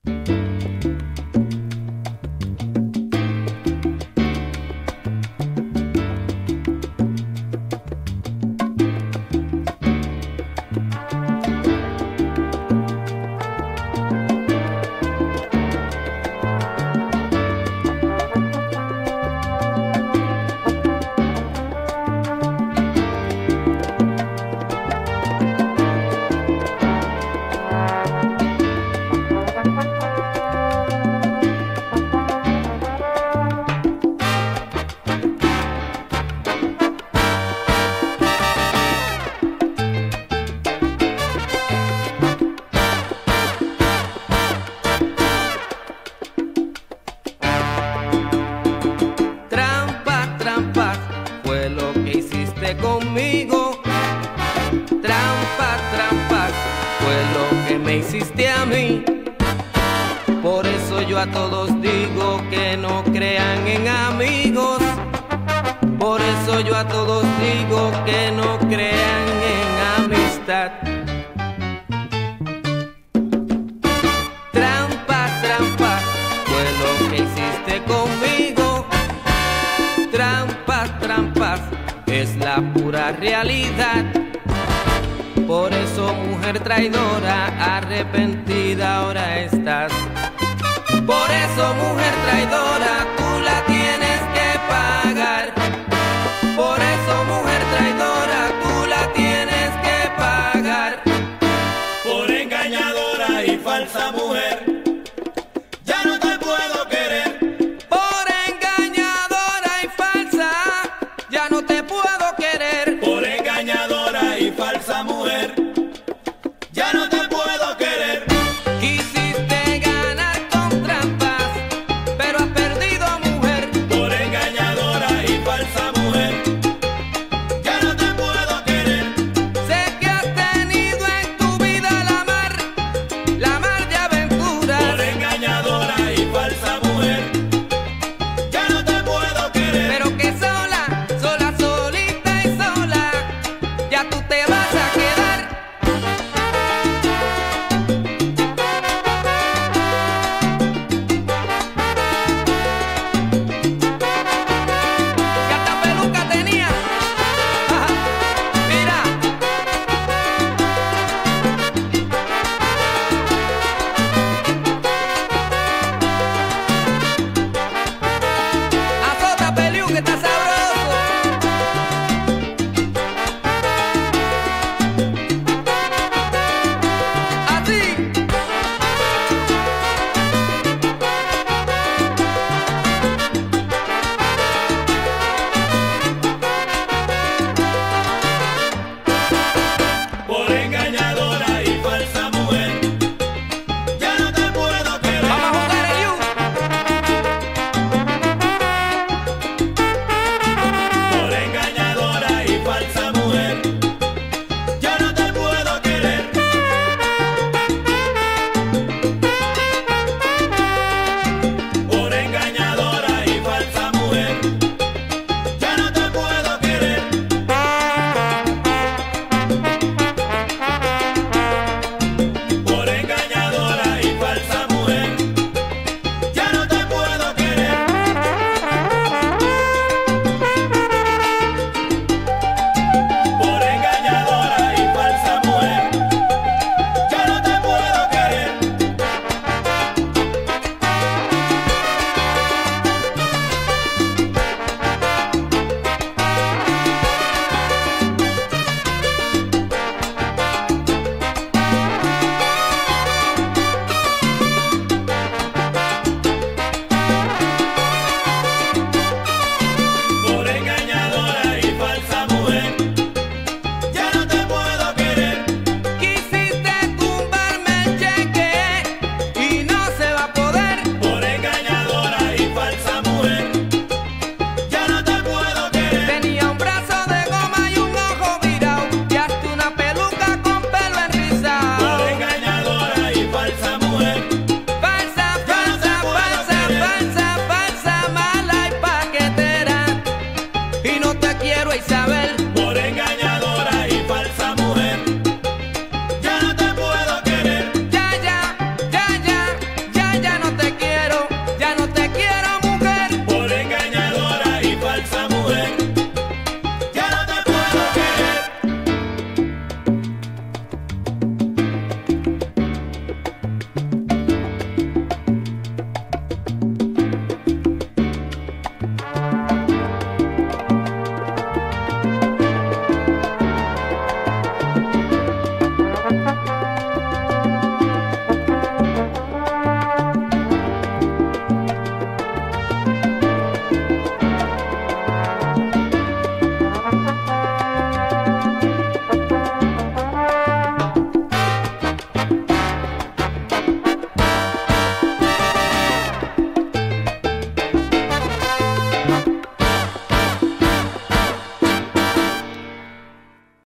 Fue lo que hiciste conmigo. Trampa, trampa, fue lo que me hiciste a mí. Por eso yo a todos digo que no crean en amigos. Por eso yo a todos digo que no crean en amistad. Trampa, trampa, fue lo que hiciste conmigo. Trampas, trampas, es la pura realidad. Por eso, mujer traidora, arrepentida ahora estás. Por eso, mujer traidora, tú la tienes que pagar. Por eso, mujer traidora, tú la tienes que pagar. Por engañadora y falsa mujer.